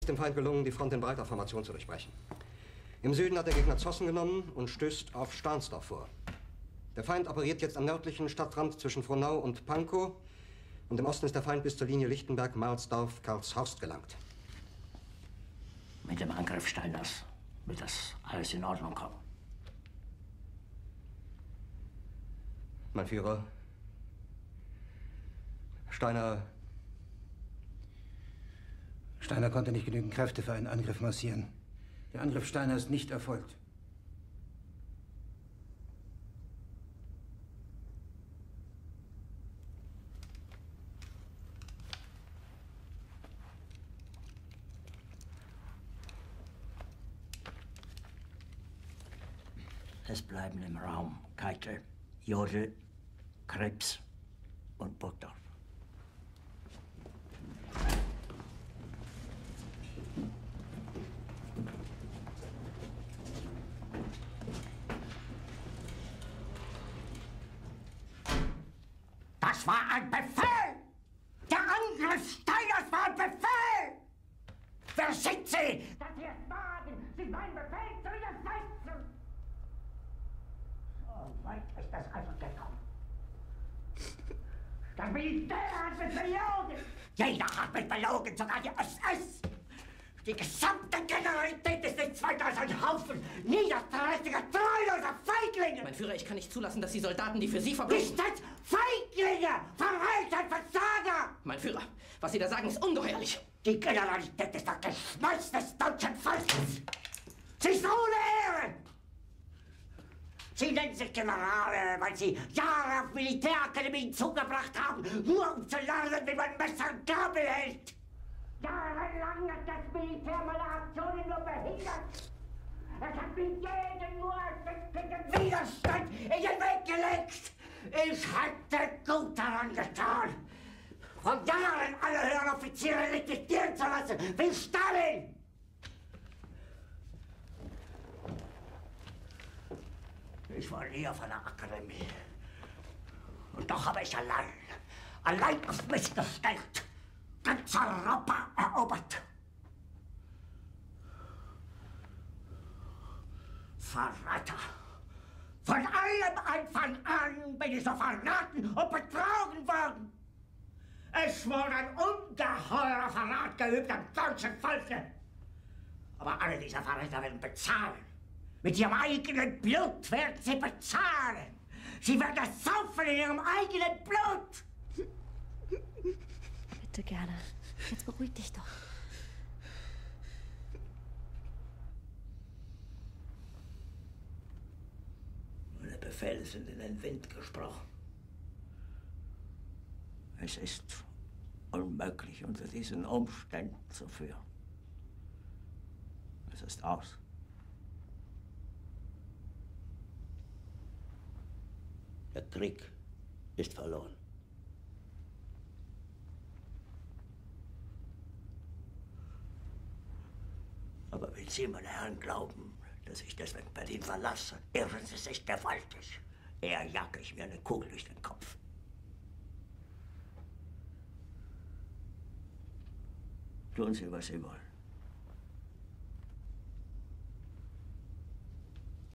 dem Feind gelungen, die Front in breiter Formation zu durchbrechen. Im Süden hat der Gegner Zossen genommen und stößt auf Stahnsdorf vor. Der Feind operiert jetzt am nördlichen Stadtrand zwischen Frohnau und Pankow. Und im Osten ist der Feind bis zur Linie Lichtenberg-Marsdorf-Karlshorst gelangt. Mit dem Angriff Steiners wird das alles in Ordnung kommen. Mein Führer, Steiner konnte nicht genügend Kräfte für einen Angriff massieren. Der Angriff Steiner ist nicht erfolgt. Es bleiben im Raum Keitel, Jodl, Krebs und Burgdorf. Das war ein Befehl! Der Angriff Steiners war ein Befehl! Wer sind Sie, dass Sie es wagen, sich meinen Befehl zu widersetzen? So weit ist das also gekommen. Das Militär hat mich belogen! Jeder hat mich belogen, sogar die SS! Die gesamte Generalität ist nichts weiter als ein Haufen niederträchtiger, treuloser Feiglinge! Mein Führer, ich kann nicht zulassen, dass die Soldaten, die für Sie verbringen... Nicht als Feiglinge! Verreiter, Versager! Mein Führer, was Sie da sagen, ist ungeheuerlich. Die Generalität ist das Geschmeiß des deutschen Volkes! Sie ist ohne Ehre! Sie nennen sich Generale, weil Sie Jahre auf Militärakademien zugebracht haben, nur um zu lernen, wie man Messer und Gabel hält! Jahrelang hat das Militär meine Aktionen nur behindert. Es hat mir jeden nur ersichtlichen Widerstand in den Weg gelegt. Ich hätte gut daran getan, von Jahren alle höheren Offiziere liquidieren zu lassen, wie Stalin. Ich war nie auf einer Akademie. Und doch habe ich allein auf mich gestellt, ganz Europa erobert. Verräter! Von allem Anfang an bin ich so verraten und betrogen worden. Es wurde ein ungeheurer Verrat geübt am deutschen Volke. Aber alle diese Verräter werden bezahlen. Mit ihrem eigenen Blut werden sie bezahlen. Sie werden es saufen in ihrem eigenen Blut. Bitte gerne. Jetzt beruhig dich doch. Meine Befehle sind in den Wind gesprochen. Es ist unmöglich, unter diesen Umständen zu führen. Es ist aus. Der Krieg ist verloren. Aber wenn Sie, meine Herren, glauben, dass ich deswegen Berlin verlasse, irren Sie sich gewaltig. Eher jage ich mir eine Kugel durch den Kopf. Tun Sie, was Sie wollen.